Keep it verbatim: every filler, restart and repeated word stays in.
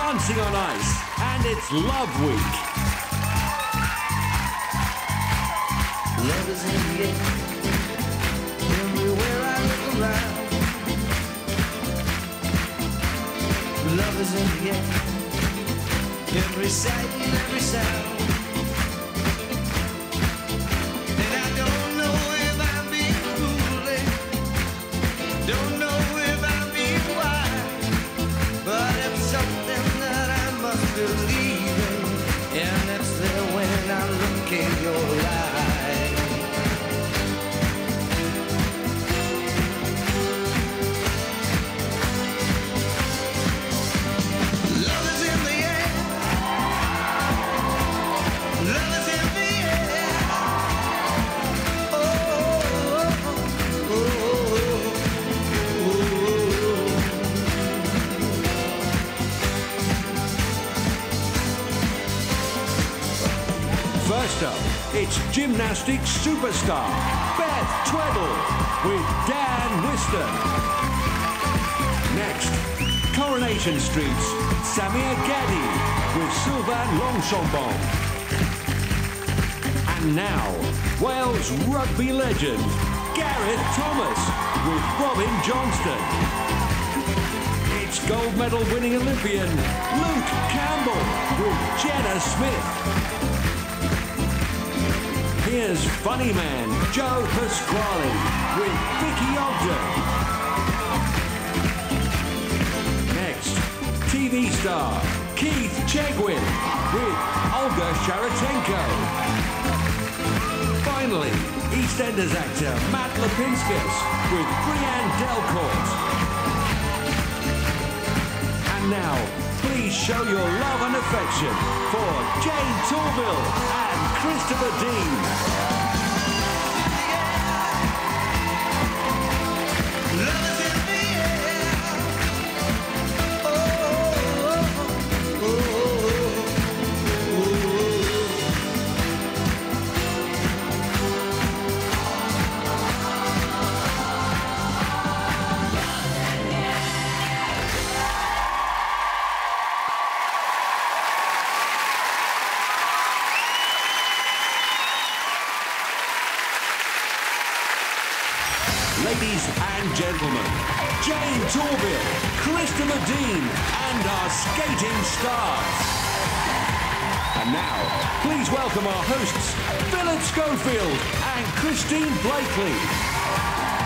dancing on ice, and it's Love Week. Love is in the air, everywhere I look around. Love is in the air, every sight and every sound. And I don't know if I'm being foolish, don't know if I'm being wise, but it's something that I must believe in, and it's there when I look in your eyes. Love is in the air. Love is in the air. Oh, oh, oh, oh, First up, it's gymnastics superstar Beth Tweddle with Dan Whiston. Next, Coronation Street's Samir Gadi with Sylvain Longchambon. And now, Wales rugby legend Gareth Thomas with Robin Johnston. It's gold medal winning Olympian Luke Campbell with Jenna Smith. Here's funny man Joe Pasquale with Vicky Ogden. Next, T V star Keith Chegwin with Olga Sharatenko. Finally, EastEnders actor Matt Lipinskis with Brianne Delcourt. And now, please show your love and affection for Jane Tourville and Christopher Dean. love is in the air. Oh, oh, oh, oh, Ladies and gentlemen, Jane Tourville, Christopher Dean, and our skating stars. And now, please welcome our hosts, Philip Schofield and Christine Blakely.